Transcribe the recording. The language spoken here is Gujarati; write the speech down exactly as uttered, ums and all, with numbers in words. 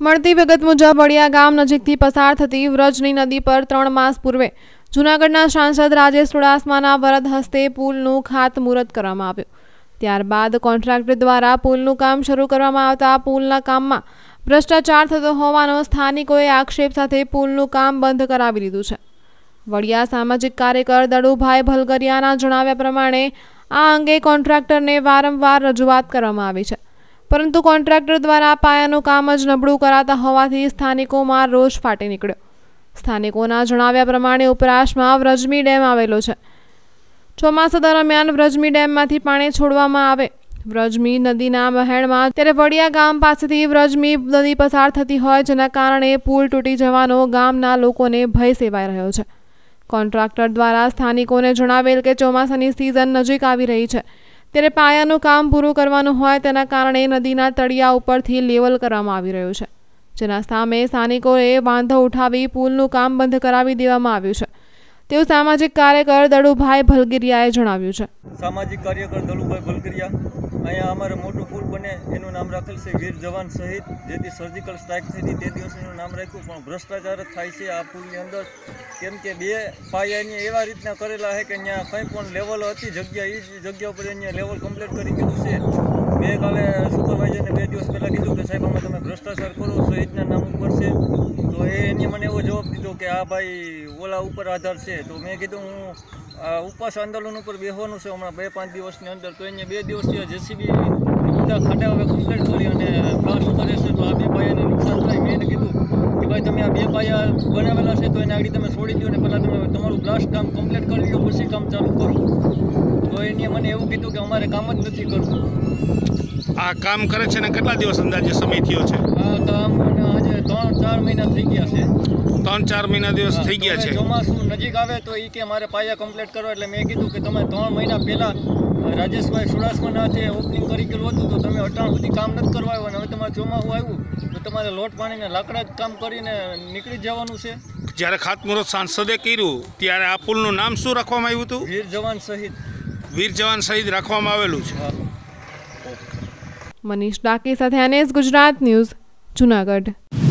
મળતી વિગત મુજબ વડિયા ગામ નજીકથી પસાર થતી વ્રજની નદી પર ત્રણ માસ પૂર્વે જૂનાગઢના સાંસદ રાજેશ ચુડાસમાના વરદ હસ્તે પુલનું ખાતમુહૂર્ત કરવામાં આવ્યું। ત્યારબાદ કોન્ટ્રાક્ટર દ્વારા પુલનું કામ શરૂ કરવામાં આવતા પુલના કામમાં ભ્રષ્ટાચાર થતો હોવાનો સ્થાનિકોએ આક્ષેપ સાથે પુલનું કામ બંધ કરાવી દીધું છે। વડિયા સામાજિક કાર્યકર દડુભાઈ ભલગરિયાના જણાવ્યા પ્રમાણે આ અંગે કોન્ટ્રાક્ટરને વારંવાર રજૂઆત કરવામાં આવી છે, પરંતુ કોન્ટ્રાક્ટર દ્વારા પાયાનું કામ જ નબળું કરાતા હોવાથી સ્થાનિકોમાં રોષ ફાટી નીકળ્યો। સ્થાનિકોના જણાવ્યા પ્રમાણે ઉપરાશમાં વ્રજમી ડેમ આવેલો છે। ચોમાસા દરમિયાન વ્રજમી ડેમમાંથી પાણી છોડવામાં આવે વ્રજમી નદીના વહેણમાં ત્યારે વડિયા ગામ પાસેથી વ્રજમી નદી પસાર થતી હોય, જેના કારણે પુલ તૂટી જવાનો ગામના લોકોને ભય સેવાઈ રહ્યો છે। કોન્ટ્રાક્ટર દ્વારા સ્થાનિકોને જણાવેલ કે ચોમાસાની સિઝન નજીક આવી રહી છે, ત્યારે પાયાનું કામ પૂરું કરવાનું હોય તેના કારણે નદીના તળિયા ઉપરથી લેવલ કરવામાં આવી રહ્યું છે, જેના સામે સ્થાનિકોએ વાંધો ઉઠાવી પુલનું કામ બંધ કરાવી દેવામાં આવ્યું છે, તેવું સામાજિક કાર્યકર દડુભાઈ ભલગરિયાએ જણાવ્યું છે। સામાજિક કાર્યકર દડુભાઈ ભલગરિયા, અહીંયા અમારે મોટું પુલ બને એનું નામ રાખેલ છે વીર જવાન શહીદ, જેથી સર્જિકલ સ્ટ્રાઇક થઈ હતી તે દિવસે એનું નામ રાખ્યું, પણ ભ્રષ્ટાચાર જ થાય છે આ પુલની અંદર। કેમ કે બે પાયાની એવા રીતના કરેલા છે કે અહીંયા કંઈ પણ લેવલ હતી જગ્યા એ જ જગ્યા ઉપર અહીંયા લેવલ કમ્પ્લીટ કરી દીધું છે। મેં કાલે સુપરવાઇઝરને બે દિવસ પહેલાં કીધું કે સાહેબ આમાં તમે ભ્રષ્ટાચાર કરો, શહીદના નામ ઉપર છે, તો એ એને મને એવો જવાબ દીધો કે આ ભાઈ ઓલા ઉપર આધાર છે। તો મેં કીધું હું ઉપવાસ આંદોલન ઉપર બેસવાનું છે હમણાં બે પાંચ દિવસની અંદર, તો અહીંયા બે દિવસથી જેસીબી બધા ખાડા હવે કમ્પ્લીટ કરી અને પ્લાસ્ટ કરે છે, તો આ બે પાયાને નુકસાન થાય। મેં એને કીધું કે ભાઈ તમે આ બે પાયા બનાવેલા છે તો એને આગળ તમે છોડી દો ને પહેલાં તમે તમારું પ્લાસ્ટ કામ કમ્પ્લીટ કરી લો પછી કામ ચાલુ કરો, તો એને મને એવું કીધું કે અમારે કામ જ નથી કરવું। આ કામ કરે છે ને કેટલા દિવસ અંદાજે સમય થયો છે? આ કામ આજે ત્રણ ચાર મહિના થઈ ગયા છે। ત્રણ ચાર મહિના દિવસ થઈ ગયા છે। ચોમાસું નજીક આવે તો એ કે મારે પાયા કમ્પ્લીટ કરવા, એટલે મેં કીધું કે તમે ત્રણ મહિના પહેલાં રાજેશભાઈ ચુડાસમાના હાથે ઓપનિંગ કરી ગયેલું હતું, તો તમે અટાણ સુધી કામ નથી કરવા આવ્યા, અને હવે તમારે ચોમાસું આવ્યું તો તમારે લોટ પાણીને લાકડા જ કામ કરીને નીકળી જવાનું છે। જ્યારે ખાતમુહૂર્ત સાંસદે કર્યું ત્યારે આ પુલનું નામ શું રાખવામાં આવ્યું હતું? વીર જવાન શહીદ। વીર જવાન શહીદ રાખવામાં આવેલું છે। મનીષ ડાકી સાથે એનએસ ગુજરાત ન્યૂઝ, જૂનાગઢ।